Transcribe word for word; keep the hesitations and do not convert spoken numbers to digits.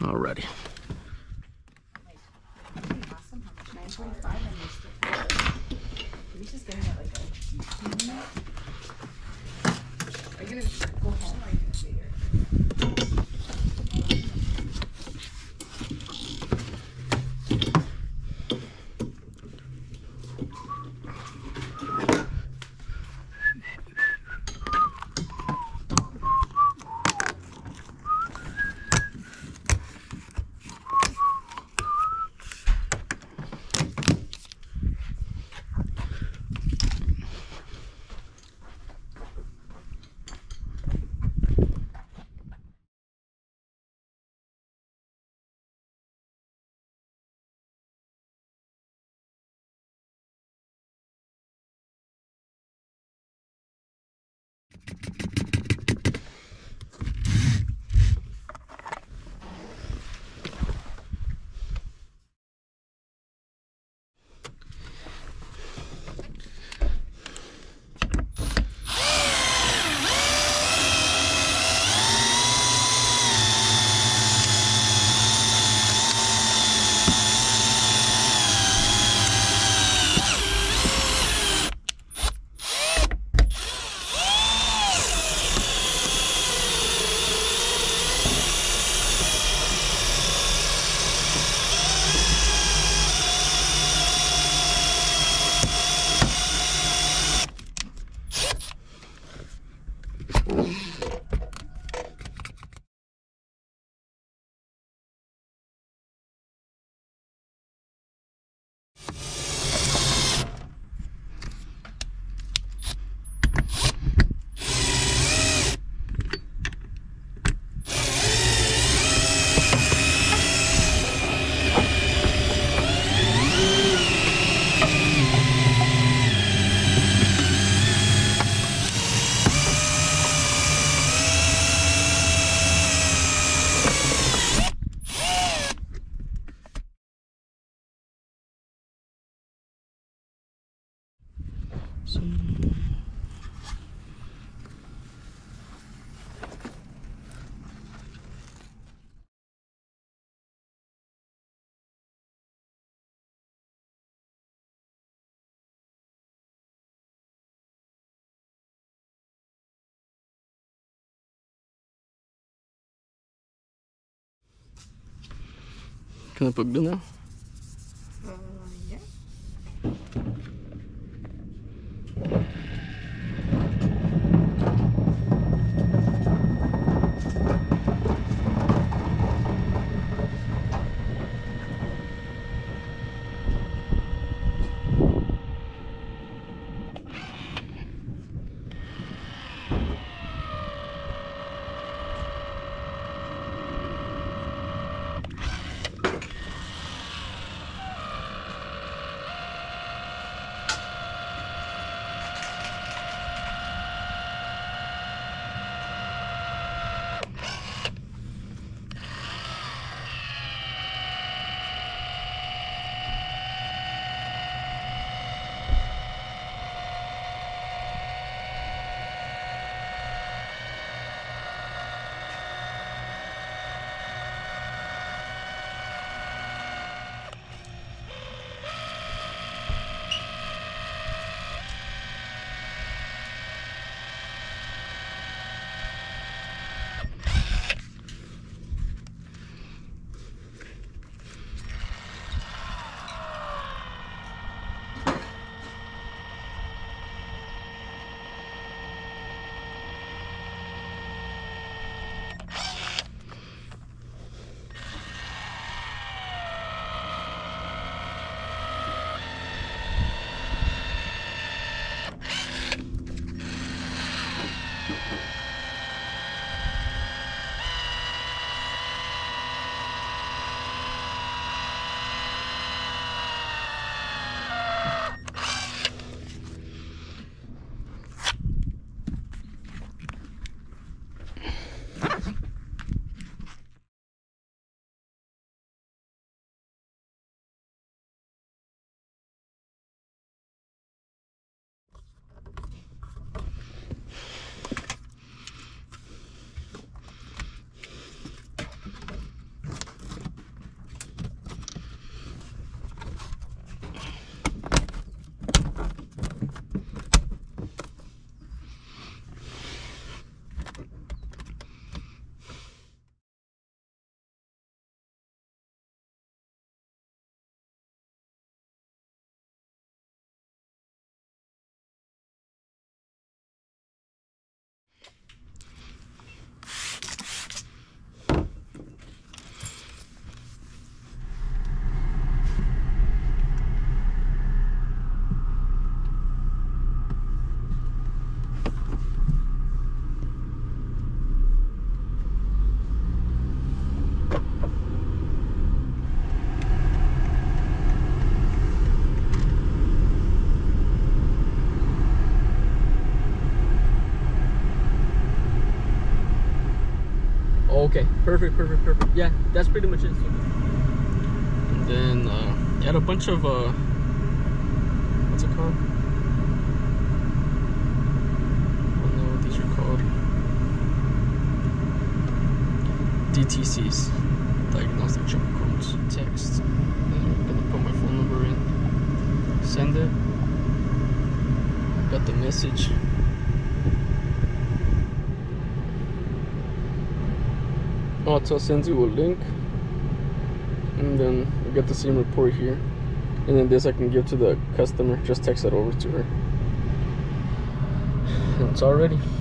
Alrighty. Awesome. How much? nine twenty-five and you're still. Maybe she's getting it like a. Are you gonna go home or are you gonna stay here? Kan na pag doon ah. Uh, yeah. Oh, okay, perfect, perfect, perfect. Yeah, that's pretty much it. And then uh, add a bunch of uh, what's it called? I don't know what these are called. D T Cs, diagnostic chunk codes. Text. Then I'm gonna put my phone number in. Send it. Got the message. Auto sends you a link, and then you get the same report here, and then this I can give to the customer. Just text it over to her. It's all ready.